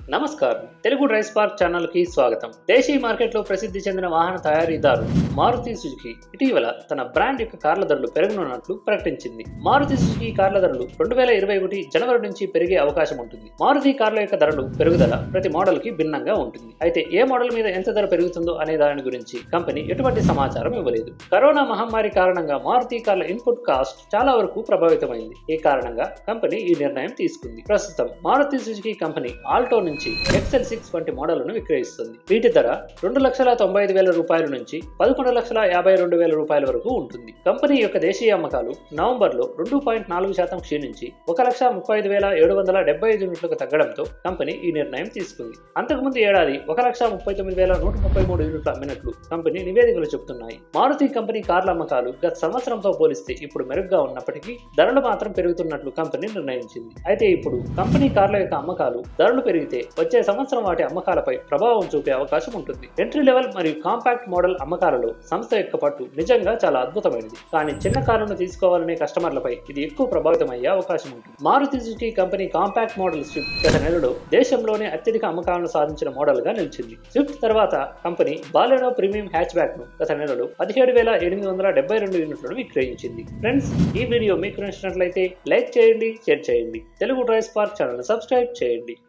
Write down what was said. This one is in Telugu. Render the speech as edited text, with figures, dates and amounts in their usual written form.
నమస్కారం తెలుగు డ్రైవ్ స్పార్క్ ఛానల్ కి స్వాగతం। దేశీయ మార్కెట్లో ప్రసిద్ధి చెందిన వాహన తయారీదారు మారుతి సుజుకి ఇటీవల తన బ్రాండ్ యొక్క కార్ల ధరలు పెరగనున్నట్లు ప్రకటించింది। మారుతి సుజుకి కార్ల ధరలు 2021 జనవరి నుంచి పెరిగే అవకాశం ఉంటుంది। మారుతి కార్ల యొక్క ధరలు పెరుగుదల ప్రతి మోడల్ కి భిన్నంగా ఉంటుంది। అయితే ఏ మోడల్ మీద ఎంత ధర పెరుగుతుందో అనే దాని గురించి కంపెనీ ఎటువంటి సమాచారం ఇవ్వలేదు। కరోనా మహమ్మారి కారణంగా మారుతి కార్ల ఇన్పుట్ కాస్ట్ చాలా వరకు ప్రభావితమైంది। ఈ కారణంగా కంపెనీ ఈ నిర్ణయం తీసుకుంది। ప్రస్తుతం మారుతి సుజుకి కంపెనీ ఆల్టో నుంచి XL6 వంటి మోడళ్లను విక్రయిస్తుంది। వీటి ధర 2,95,000 రూపాయల నుంచి 11,52,000 రూపాయల వరకు ఉంటుంది। కంపెనీ యొక్క దేశీయ అమ్మకాలు నవంబర్లో 2.4% క్షీణించి 1,35,775 యూనిట్లకు తగ్గడంతో కంపెనీ ఈ నిర్ణయం తీసుకుంది। అంతకుముందు ఏడాది 1,39,133 యూనిట్లు అమ్మినట్లు కంపెనీ నివేదికలు చెబుతున్నాయి। మారుతి కంపెనీ కార్ల అమ్మకాలు గత సంవత్సరంతో పోలిస్తే ఇప్పుడు మెరుగ్గా ఉన్నప్పటికీ ధరలు మాత్రం పెరుగుతున్నట్లు కంపెనీ నిర్ణయించింది। అయితే ఇప్పుడు కంపెనీ కార్ల యొక్క అమ్మకాలు ధరలు పెరిగితే వచ్చే సంవత్సరం వాటి అమ్మకాలపై ప్రభావం చూపే అవకాశం ఉంటుంది। ఎంట్రీ లెవెల్ మరియు కాంపాక్ట్ మోడల్ అమ్మకాలలో సంస్థ యొక్క పట్టు నిజంగా చాలా అద్భుతమైనది, కానీ చిన్న కార్లను తీసుకోవాలనే కస్టమర్లపై ఇది ఎక్కువ ప్రభావితం అయ్యే అవకాశం ఉంటుంది। Maruti Suzuki company compact model Swift గత నెలలో దేశంలోనే అత్యధిక అమ్మకాలను సాధించిన మోడల్ గా నిలిచింది। స్విఫ్ట్ తర్వాత company Baleno premium hatchback ను గత నెలలో 17,872 యూనిట్లను విక్రయించింది। ఫ్రెండ్స్, ఈ వీడియో మీకు నచ్చినట్లయితే లైక్ చేయండి, షేర్ చేయండి, Telugu drive spark channel subscribe చేయండి।